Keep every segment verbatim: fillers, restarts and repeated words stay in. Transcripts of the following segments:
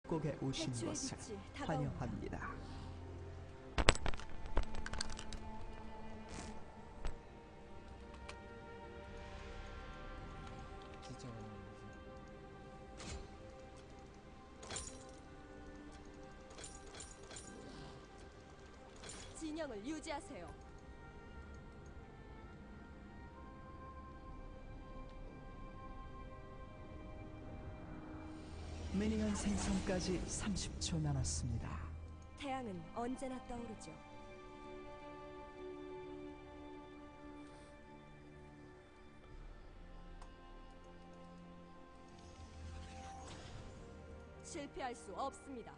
꼭에 오신 태초의 것을 빛이 다가옵니다. 환영합니다. 진짜 어려운 진영을 유지하세요. 미니언 생성까지 삼십 초 남았습니다. 태양은 언제나 떠오르죠. 실패할 수 없습니다.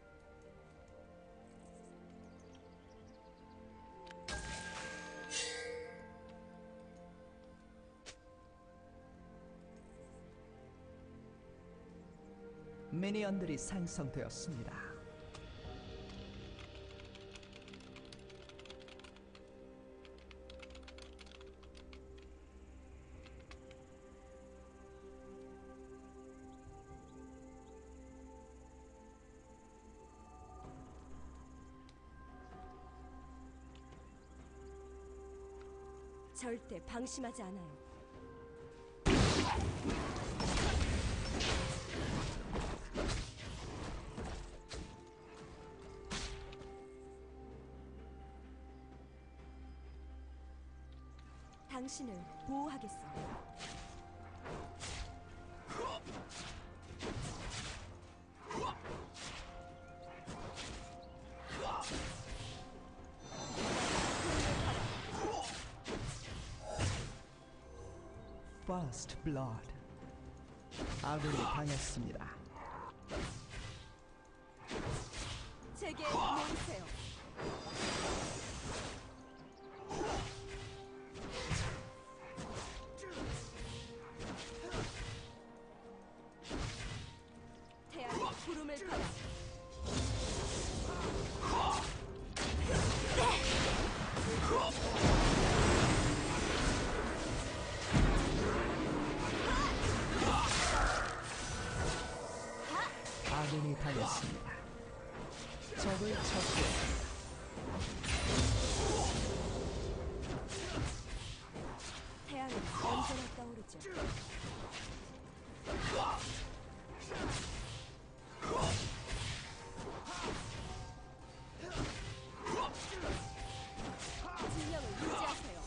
미니언들이 생성되었습니다. 절대 방심하지 않아요. 당신을 보호하겠습니다. First Blood. 아군이 당했습니다. 제게 모이세요. 태양이 구름을 타라. 아군이 당했습니다. 적을 처치했습니다. 태양은 언제나 떠오르죠. 진영을 유지하세요.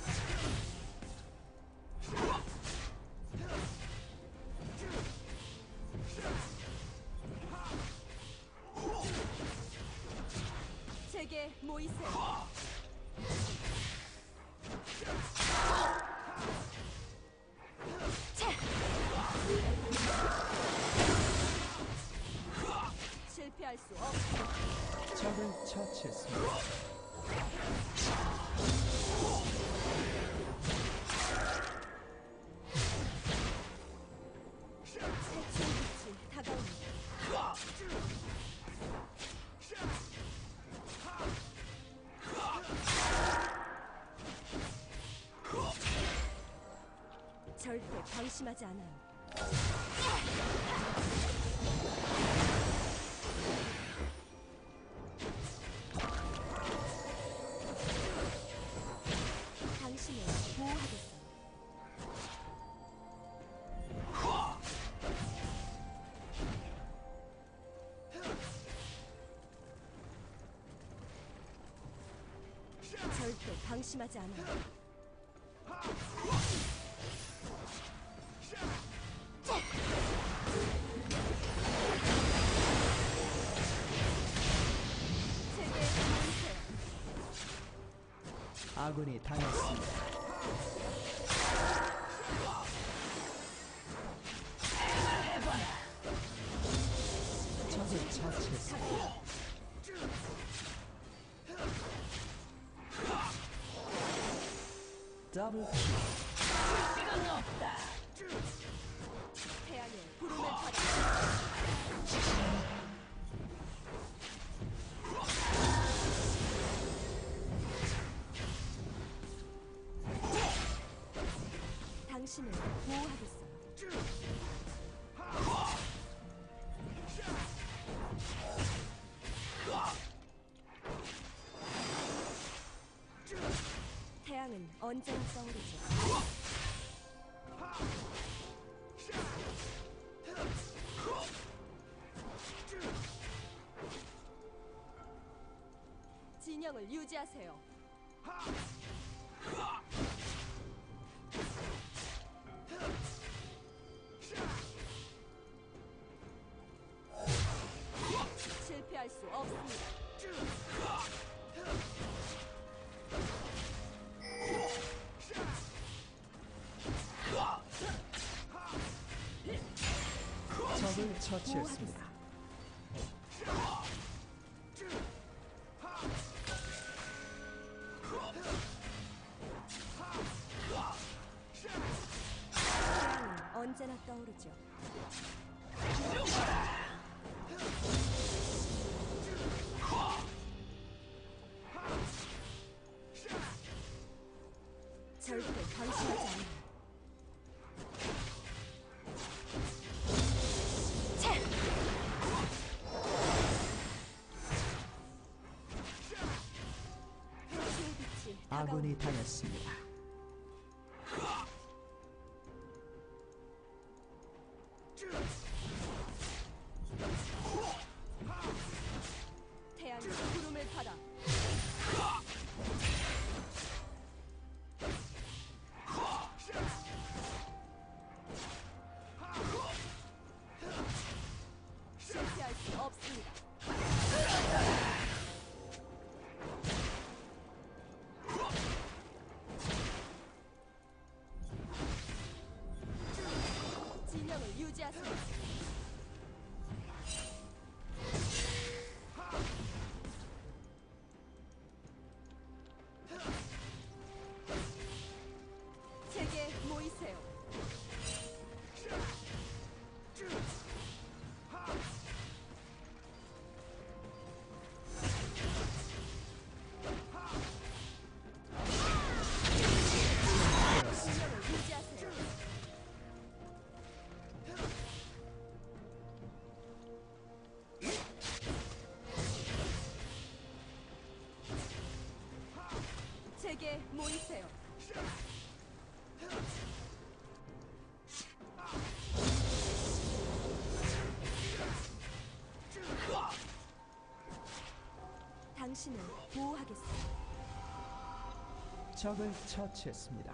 제게 모이세요. 실패할 수 없습니다. 적을 처치했습니다. 태초의 빛이 다가옵니다. 절대 방심하지 않아요. 당신을 보호하겠어요. 절대 방심하지 않아요. 제게 모이세요. 아군이 당했습니다. 적을 처치했습니다. 더블 킬. 태양의 구름을 타라. 당신을 보호하겠어요. 언제나 떠오르죠. 진영을 유지하세요. 실패할 수 없습니다. 적을 처치했습니다. 태양은 언제나 떠오르죠. 절대 방심하지 않아요. 회수의 빛이 아군이 다가옵니다. 당했습니다. 태양이 구름을 받아 실패할 수 없습니다. 진영을 유지하세요. 제게 모이세요. 진영을 유지하세요. 제게 모이세요. 당신을 보호하겠습니다. 적을 처치했습니다.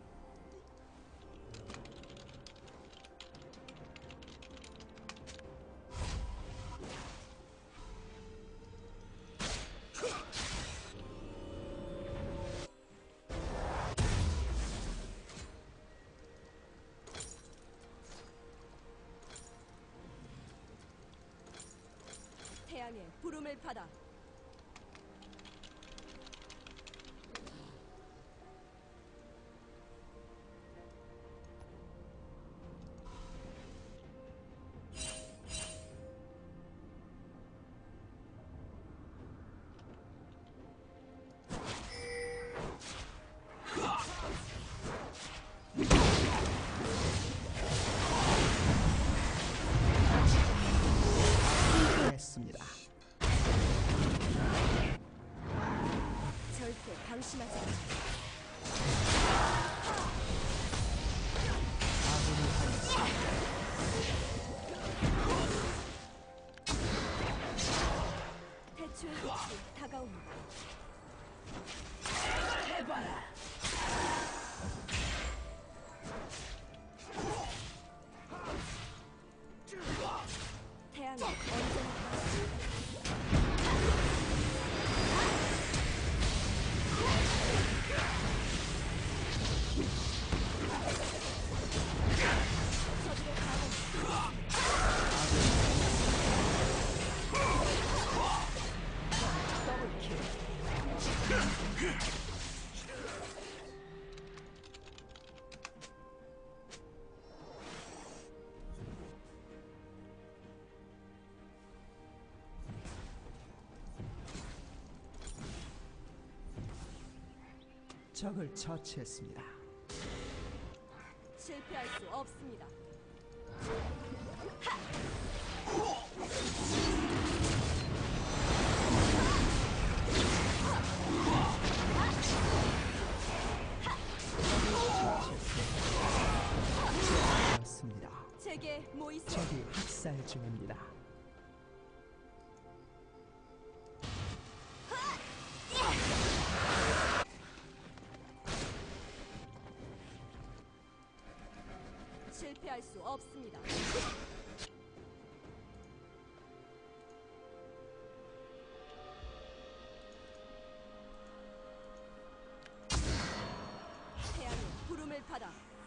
태양의 부름을 받아 했습니다. 절대 방심하지 않아요. 아군이 당했습니다. 태초의 빛이 다가옵니다. 태양은 언제나 저들의 가공 더블킬. 적을 처치했습니다. 실패할 수 없습니다. 진행 중입니다. 실패할 수 없습니다. 태양의 부름을 받아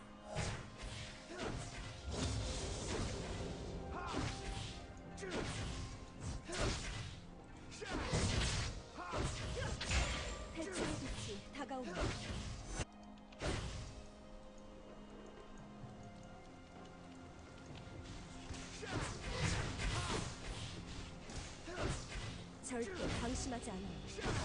대충의 빛이 다가옵니다. 절대 방심하지 않아요.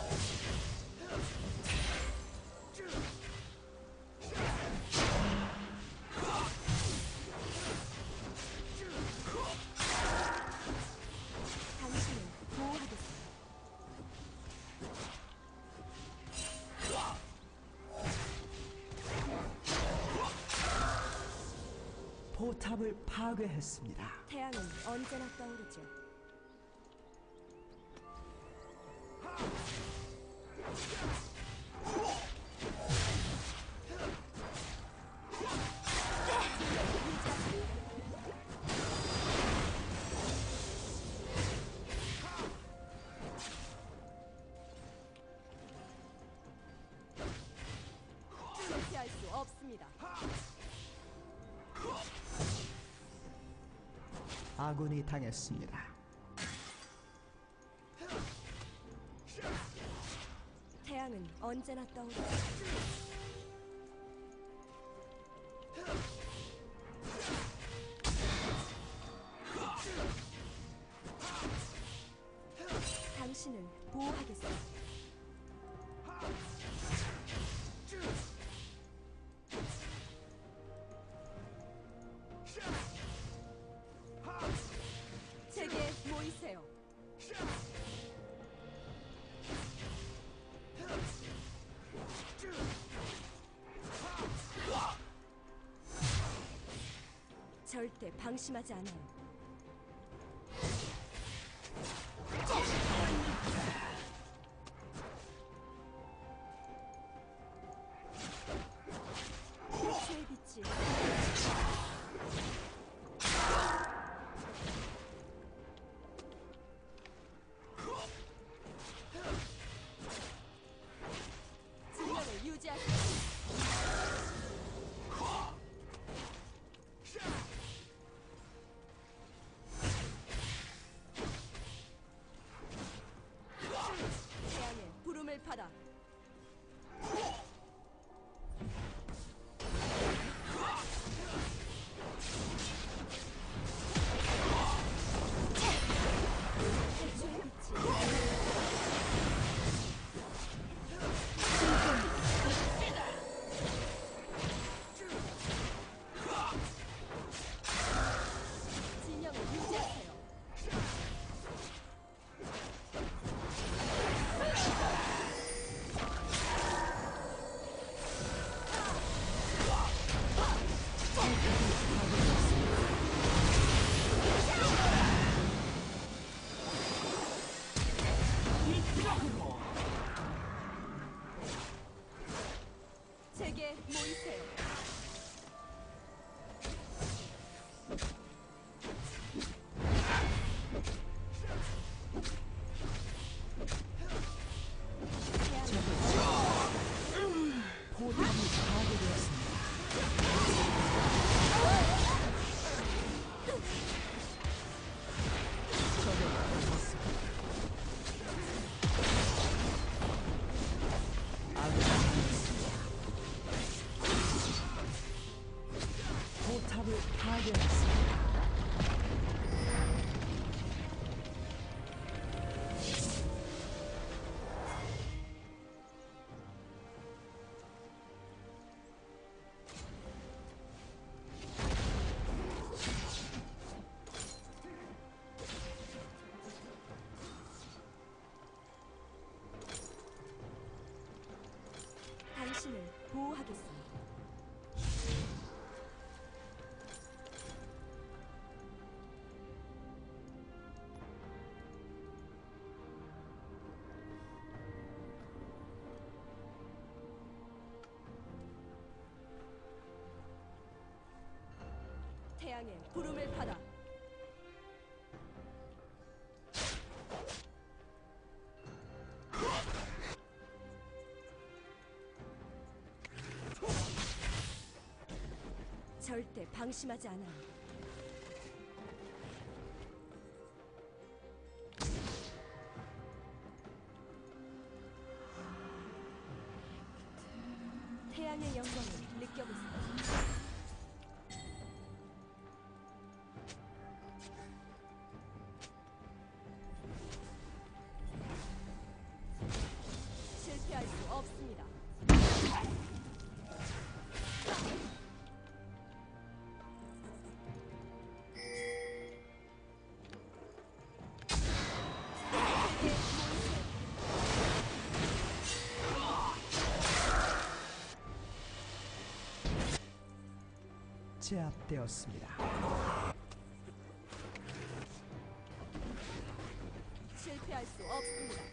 당신을 보호하겠습니다. 포탑을 파괴했습니다. 태양은 언제나 떠오르죠. 실패할 수 없습니다. 아군이 당했습니다. 태양은 언제나 떠오르죠. 당신을 보호하겠습니다. 제게 모이세요. 절대 방심하지 않아요. 빛의 빛이 진영을 유지하세요. 태양의 부름을 받아 대충의 빛이 진영을 유지하세요. 제게 모이세요. 포탑이 파괴되었습니다. 적을 당했습니다. 아군이 당했습니다. 포탑을 파괴했습니다. 당신을 보호하겠습니다. 태양의 부름을 받아. 절대 방심하지 않아. 태양의 영광을 느껴보세요. 실패할 수 없습니다. 제압되었습니다. 실패할 수 없습니다.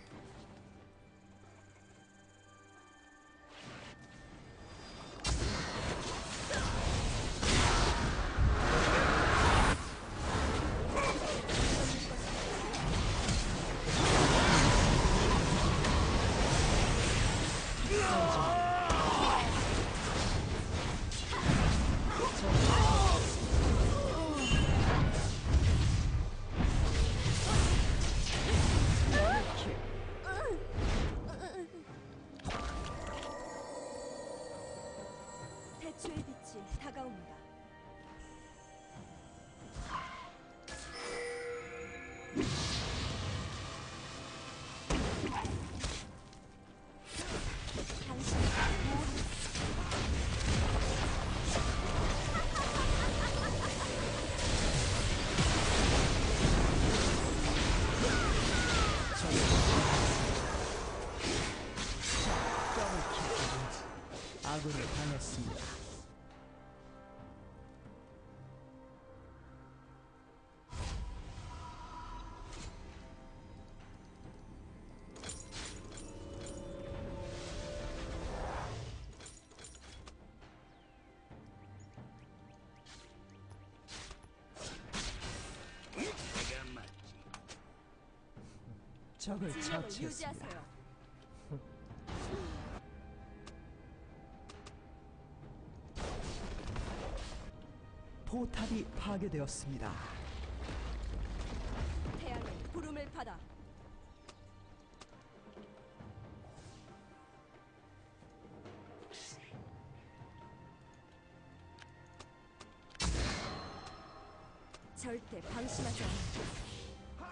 태초의 빛이 다가옵니다. 당신의 모든 아군이 당했습니다. 적을 진영을 처치했습니다. 유지하세요. 포탑이 파괴되었습니다. 태양의 부름을 받아. 절대 방심하지 않아.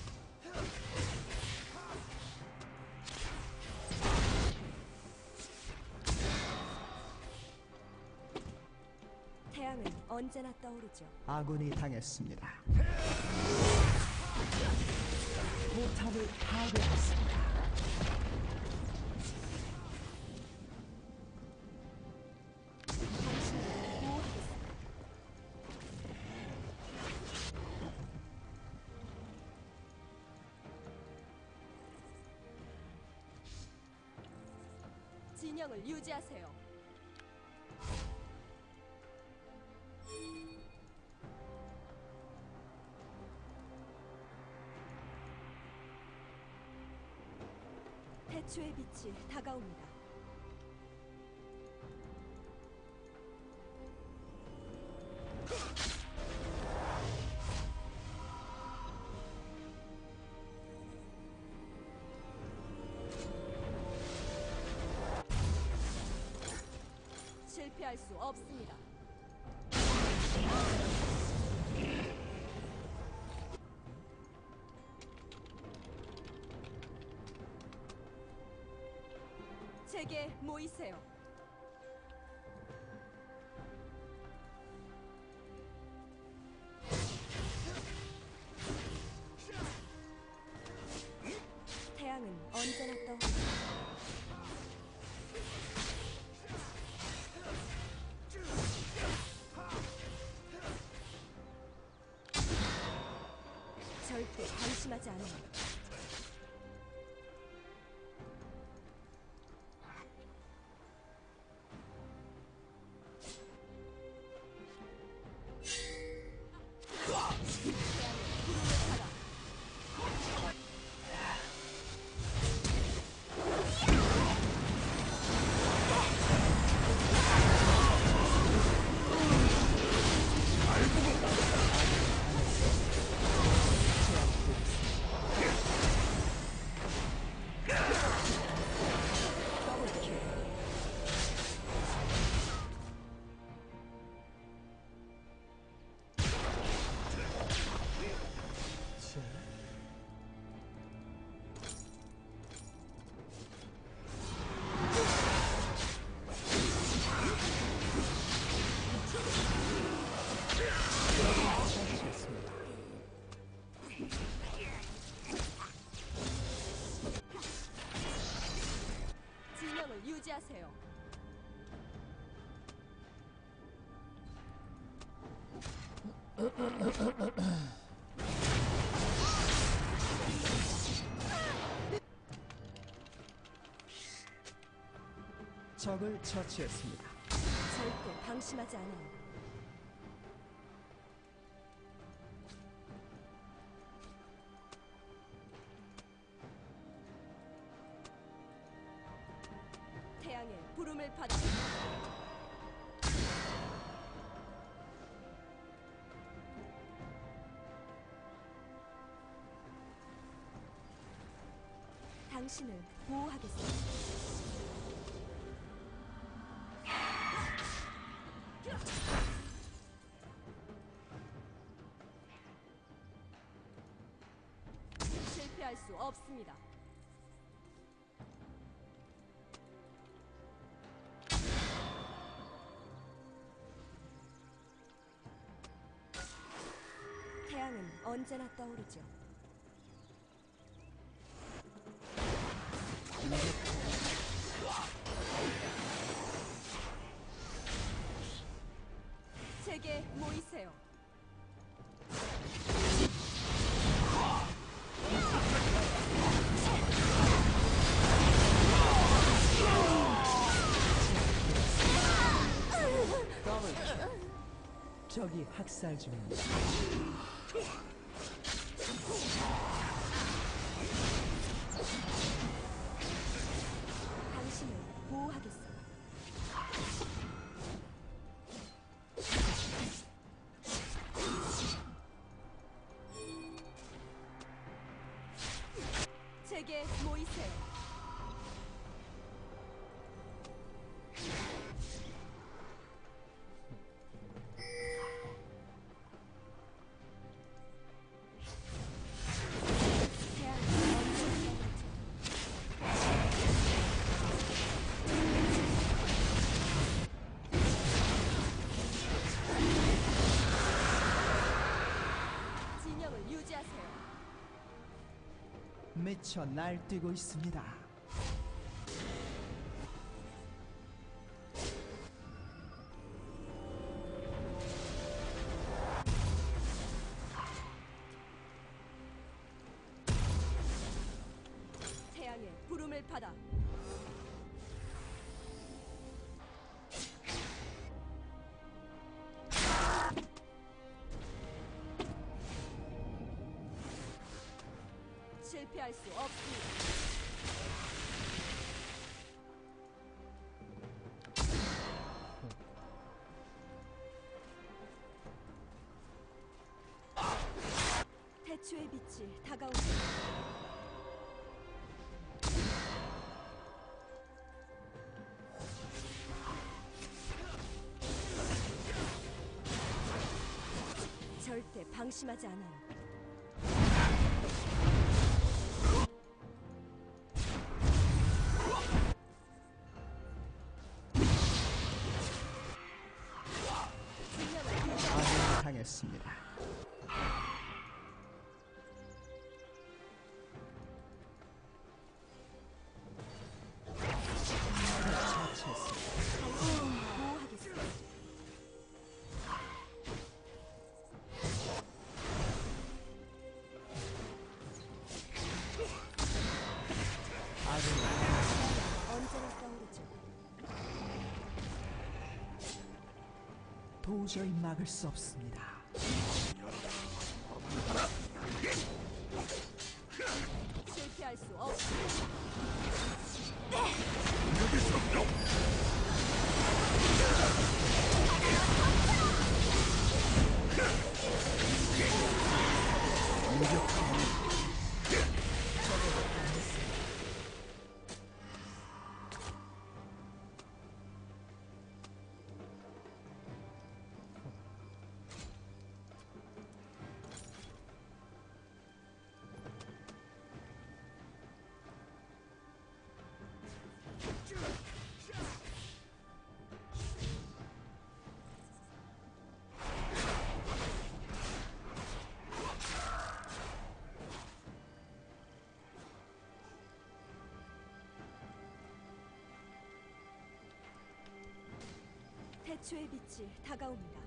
태양은 언제나 떠오르죠. 아군이 당했습니다. 포탑을 파괴했습니다. 당신을 보호하겠습니다. 진영을 유지하세요. 태초의 빛이 다가옵니다. 실패할 수 없습니다. 제게 모이세요. 태양은 언제나 떠오르죠. 절대 방심하지 않아요. 모이세요. 적을 처치했습니다. 절대 방심하지 않아요. 태양의 부름을 받아 당신을 보호하겠습니다. 실패할 수 없습니다. 태양은 언제나 떠오르죠. 제게 모이세요. 적이 학살 중입니다. 당신을 보호하겠습니다. 제게 모이세요. 태양은 언제나 떠오르죠. 진영을 유지하세요. 미쳐 날뛰고 있습니다. 태양의 부름을 받아 실패할 수 없습니다. 태초의 빛이 다가옵니다. 절대 방심하지 않아요. 진영을 유지하세요. 아군이 당했습니다. 처치했습니다. 당신을 보호하겠습니다. 아군이 언제나 떠오르죠. 도저히 막을 수 없습니다. 실패할 수 없습니다. 태초의 빛이 다가옵니다.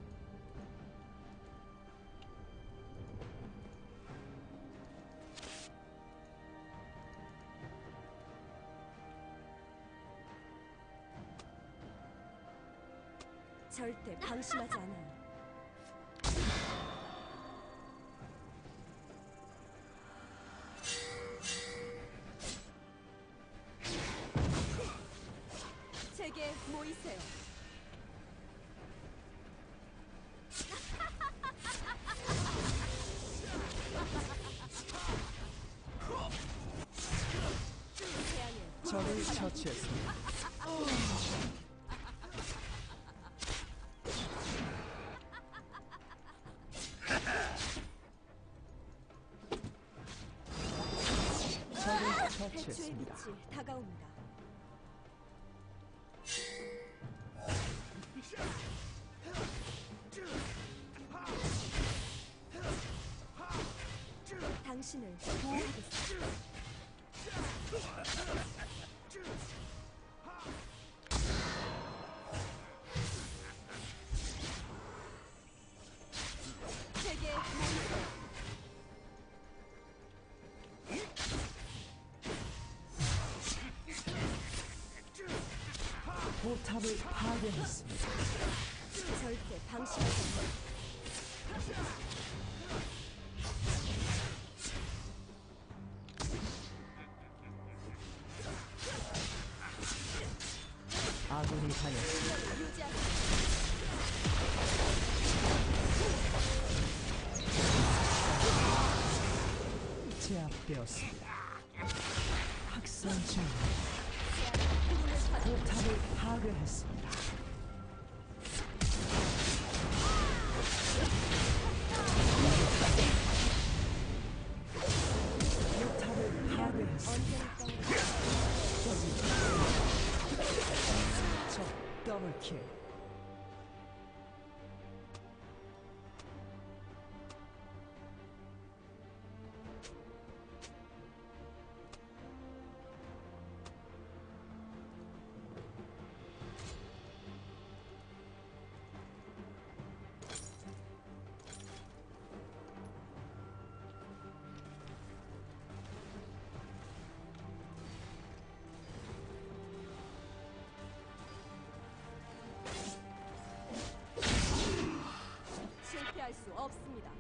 절대 방심하지 않아요. 제게 모이세요. 태양의 적을 처치했습니다. 적을 태초의 처치했습니다. 빛이 다가옵니다. 당신을 보호하겠습니다. 제게 모이세요. 포탑을 파괴했습니다. 절대 방심하지 않아요. 아군이 당했습니다. 유지하세요. 제압되었습니다. 학살 중 힘을 받아 포탑을 파괴했습니다. 포탑을 파괴했습니다. 언제나 떠오르는 적 더블킬. 실패할 수 없습니다.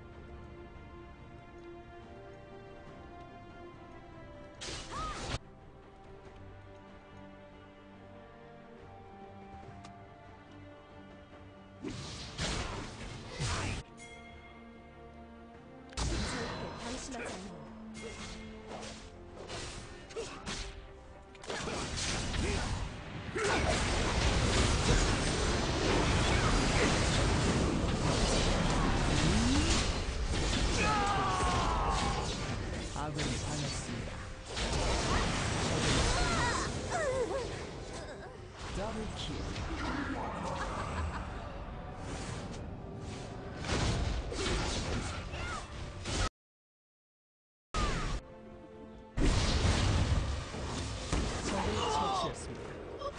절대 방심하지 않아요. 아군이 당했습니다. 더블킬. 적을 처치했습니다.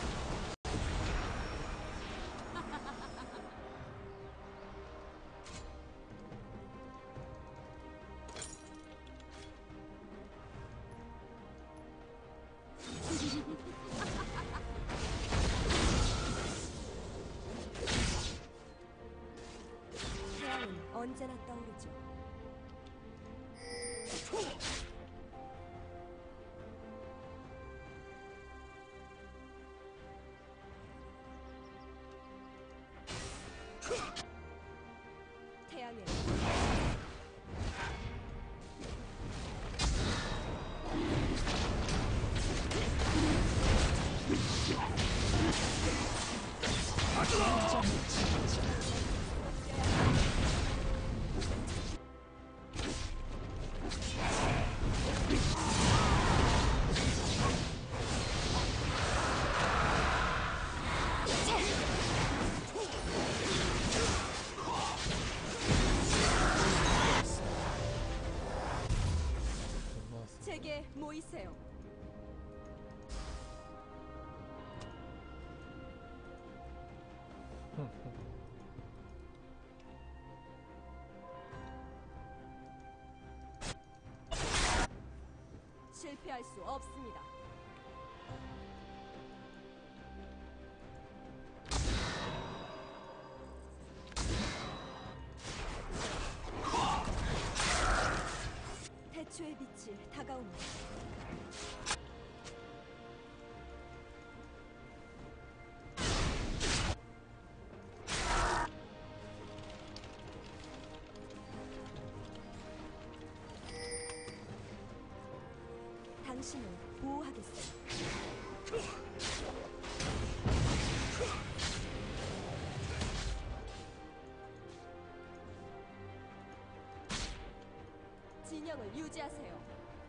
태양은 언제나 떠오르죠. 태양의 제게 모이세요. 실패할 수 없습니다. 태초의 빛이 다가옵니다. 당신을 보호하겠어요. 진영을 유지하세요.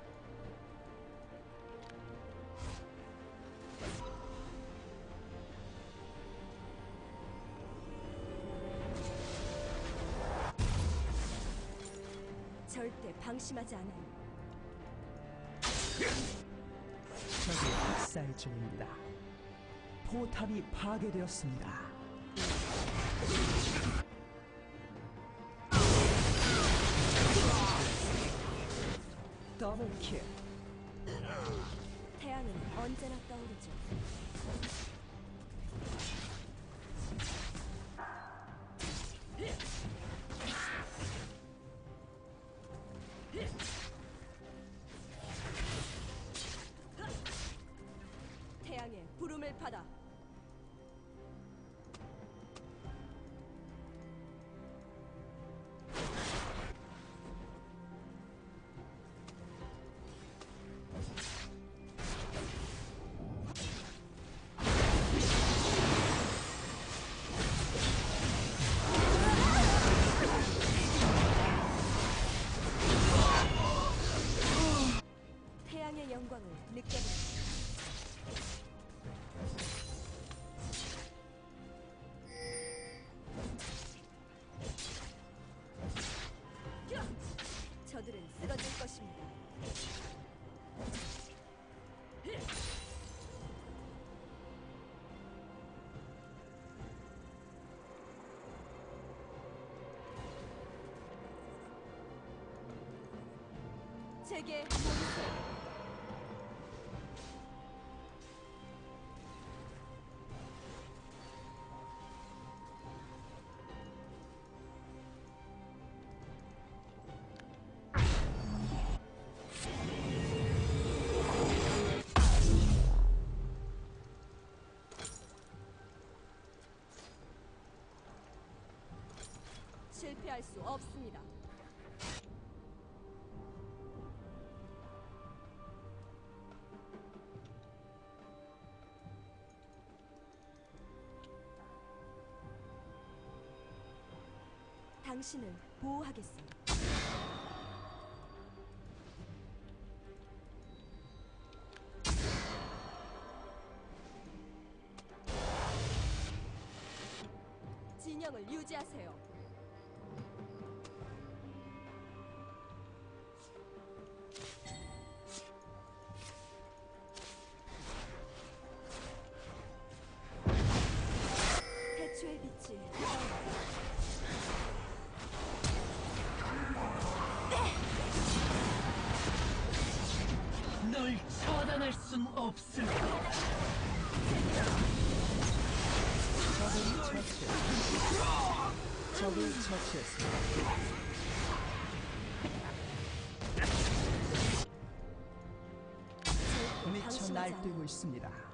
절대 방심하지 않아요. 적이 학살 중입니다. 포탑이 파괴되었습니다. 더블킬. 태양은 언제나 떠오르죠. 태양의 부름을 받아. 태양의 영광을 느껴보세요. 저들은 쓰러질 것입니다. 제게 모이세요. 실패할 수 없습니다. 당신을 보호하겠습니다. 진영을 유지하세요. 태초의 빛이 다가옵니다. 널 처단할 순 없을 거다. 적을 처치했습니다. 적을 처치했습니다. 미쳐 날뛰고 있습니다.